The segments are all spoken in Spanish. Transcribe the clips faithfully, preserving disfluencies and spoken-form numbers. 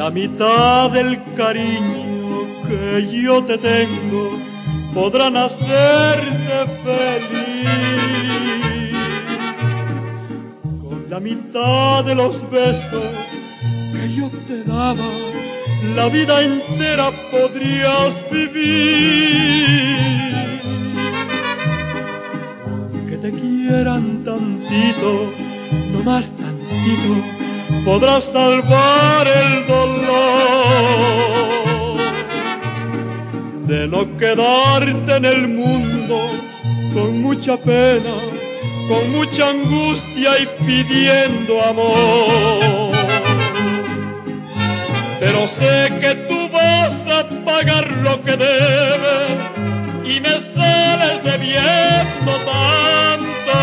la mitad del cariño que yo te tengo podrán hacerte feliz. Con la mitad de los besos que yo te daba, la vida entera podrías vivir. Aunque te quieran tantito, no más tantito, podrás salvar el dolor de no quedarte en el mundo con mucha pena, con mucha angustia y pidiendo amor. Pero sé que tú vas a pagar lo que debes y me sales debiendo tanto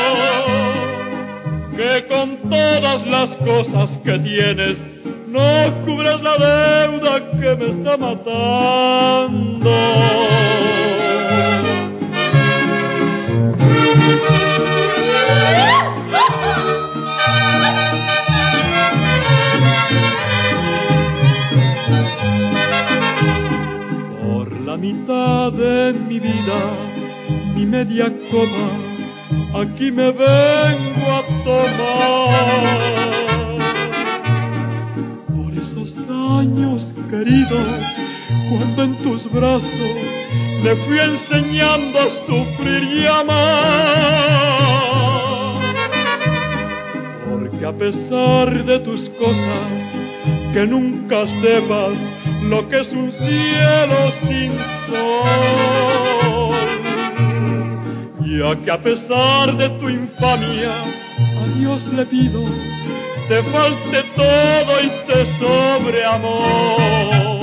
que con todas las cosas que tienes no cubres la deuda que me está matando. Por la mitad de mi vida, mi media copa, aquí me vengo a tomar. Por esos años queridos, cuando en tus brazos me fui enseñando a sufrir y amar. Porque a pesar de tus cosas, que nunca sepas lo que es un cielo sin sol. Ya que a pesar de tu infamia, a Dios le pido, te falte todo y te sobre amor.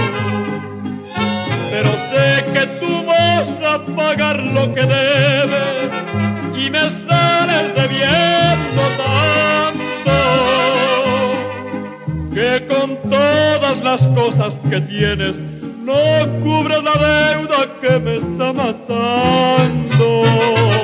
Pero sé que tú vas a pagar lo que debes y me sales debiendo tanto que con todas las cosas que tienes no cubres la deuda que me está matando.